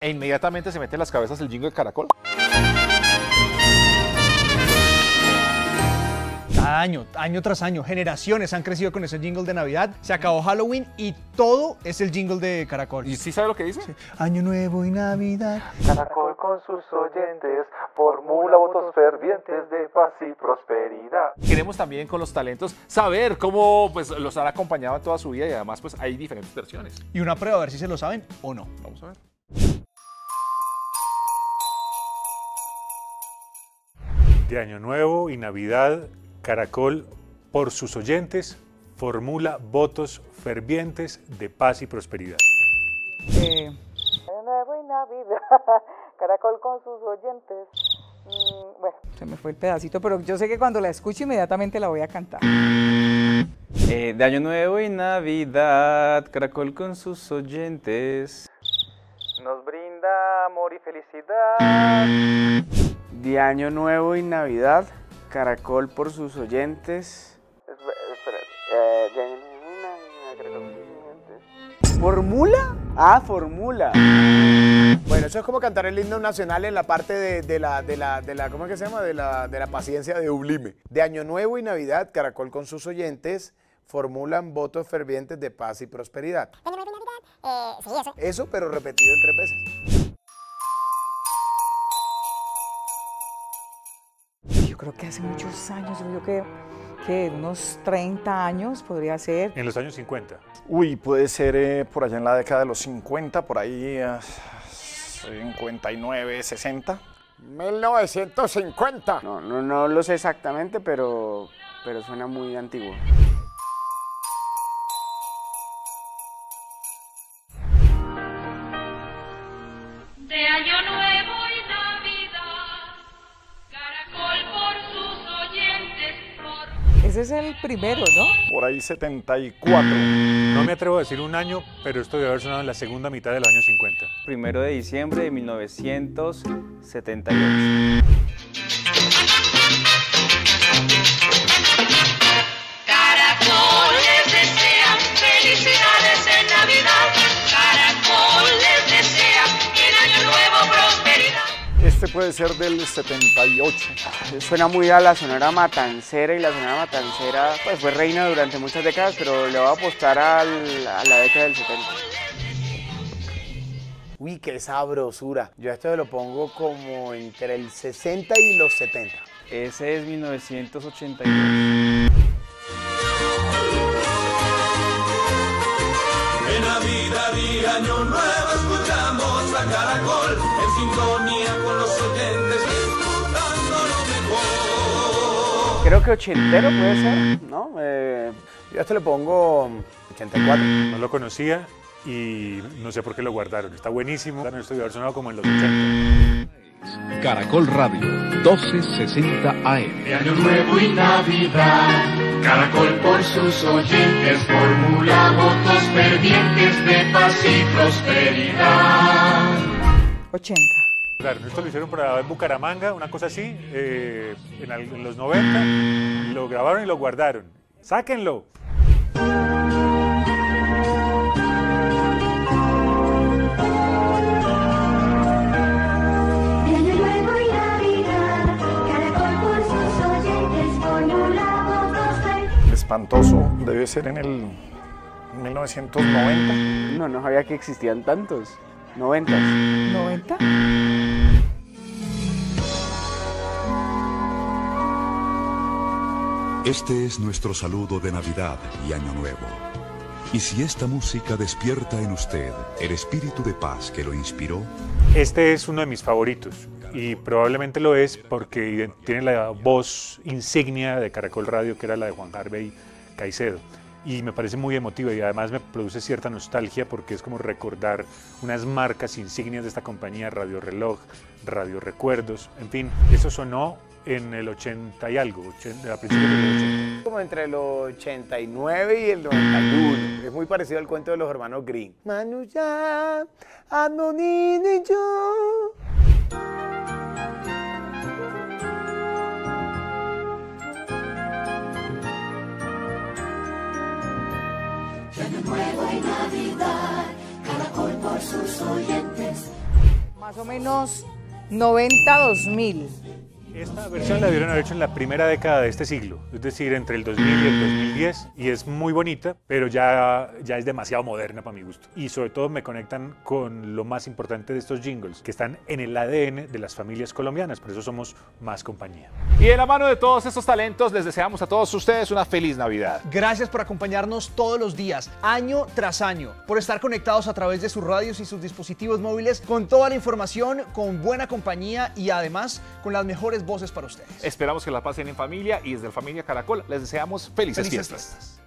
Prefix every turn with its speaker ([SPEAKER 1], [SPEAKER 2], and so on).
[SPEAKER 1] e inmediatamente se mete en las cabezas el jingle de Caracol.
[SPEAKER 2] Cada año, año tras año, generaciones han crecido con ese jingle de Navidad. Se acabó Halloween y todo es el jingle de Caracol.
[SPEAKER 1] ¿Y sí sabe lo que dice?
[SPEAKER 2] Sí. Año nuevo y Navidad.
[SPEAKER 3] Caracol con sus oyentes formula votos fervientes de paz y prosperidad.
[SPEAKER 1] Queremos también con los talentos saber cómo pues, los han acompañado en toda su vida y además pues hay diferentes versiones.
[SPEAKER 2] Y una prueba a ver si se lo saben o no.
[SPEAKER 1] Vamos a ver.
[SPEAKER 4] De Año Nuevo y Navidad, Caracol, por sus oyentes, formula votos fervientes de paz y prosperidad.
[SPEAKER 5] Año Nuevo y Navidad, Caracol con sus oyentes. Bueno, se me fue el pedacito, pero yo sé que cuando la escucho inmediatamente la voy a cantar.
[SPEAKER 6] De Año Nuevo y Navidad, Caracol con sus oyentes
[SPEAKER 3] Nos brinda amor y felicidad.
[SPEAKER 6] De Año Nuevo y Navidad, Caracol por sus oyentes.
[SPEAKER 3] Espera, de Año Nuevo y Navidad, Caracol con sus oyentes.
[SPEAKER 6] ¿Formula? Ah, formula.
[SPEAKER 7] Bueno, eso es como cantar el himno nacional en la parte de la ¿cómo es que se llama? De la paciencia de Ublime. De Año Nuevo y Navidad, Caracol con sus oyentes formulan votos fervientes de paz y prosperidad.
[SPEAKER 8] Año Nuevo y Navidad, sí, eso.
[SPEAKER 7] Eso, pero repetido en 3 veces.
[SPEAKER 5] Yo creo que hace muchos años, yo creo que unos 30 años podría ser.
[SPEAKER 4] En los años 50.
[SPEAKER 9] Uy, puede ser por allá en la década de los 50, por ahí 59, 60.
[SPEAKER 7] 1950.
[SPEAKER 6] No lo sé exactamente, pero suena muy antiguo.
[SPEAKER 10] De Año Nuevo y Navidad, Caracol por sus oyentes.
[SPEAKER 5] Ese es el primero, ¿no?
[SPEAKER 9] Por ahí 74.
[SPEAKER 4] No me atrevo a decir un año, pero esto debe haber sonado en la segunda mitad de los años 50.
[SPEAKER 6] 1 de diciembre de 1978.
[SPEAKER 10] Caracol les desean felicidades en Navidad. Caracol les desea en Año Nuevo prosperidad.
[SPEAKER 9] Este puede ser del 78.
[SPEAKER 6] Suena muy a la Sonora Matancera y la Sonora Matancera pues, fue reina durante muchas décadas, pero le voy a apostar a la década del 70.
[SPEAKER 7] Uy, qué sabrosura. Yo a esto lo pongo como entre el 60 y los 70.
[SPEAKER 6] Ese es 1982.
[SPEAKER 11] En Navidad y Año Nuevo escuchamos a Caracol en sintonía con los oyentes, disfrutando lo mejor.
[SPEAKER 6] Creo que ochentero puede ser, ¿no?
[SPEAKER 7] Yo a esto le pongo 84.
[SPEAKER 4] No lo conocía y no sé por qué lo guardaron. Está buenísimo. Esto debe haber sonado como en los 80.
[SPEAKER 12] Caracol Radio, 1260 AM.
[SPEAKER 11] De Año Nuevo y Navidad, Caracol por sus oyentes formula votos fervientes de paz y prosperidad.
[SPEAKER 5] 80.
[SPEAKER 4] Claro, esto lo hicieron para en Bucaramanga, una cosa así, en los 90, lo grabaron y lo guardaron. ¡Sáquenlo!
[SPEAKER 9] Espantoso, debe ser en el 1990.
[SPEAKER 6] No sabía que existían tantos. 90.
[SPEAKER 5] ¿90?
[SPEAKER 12] Este es nuestro saludo de Navidad y Año Nuevo. Y si esta música despierta en usted el espíritu de paz que lo inspiró.
[SPEAKER 4] Este es uno de mis favoritos y probablemente lo es porque tiene la voz insignia de Caracol Radio, que era la de Juan Harvey Caicedo. Y me parece muy emotiva y además me produce cierta nostalgia porque es como recordar unas marcas insignias de esta compañía, Radio Reloj, Radio Recuerdos, en fin, eso sonó en el 80 y algo, a principios de los 80.
[SPEAKER 7] Como entre el 89 y el 91. Es muy parecido al cuento de los hermanos Grimm. Manu ya, Anonino y yo.
[SPEAKER 8] Año Nuevo y Navidad, Caracol por sus oyentes
[SPEAKER 5] Más o menos 90-2000.
[SPEAKER 4] Esta versión la debieron haber hecho en la primera década de este siglo, es decir, entre el 2000 y el 2010, y es muy bonita, pero ya es demasiado moderna para mi gusto. Y sobre todo me conectan con lo más importante de estos jingles, que están en el ADN de las familias colombianas, por eso somos más compañía.
[SPEAKER 1] Y de la mano de todos estos talentos, les deseamos a todos ustedes una feliz Navidad.
[SPEAKER 2] Gracias por acompañarnos todos los días, año tras año, por estar conectados a través de sus radios y sus dispositivos móviles con toda la información, con buena compañía y además con las mejores voces para ustedes.
[SPEAKER 1] Esperamos que la pasen en familia y desde Familia Caracol les deseamos felices fiestas.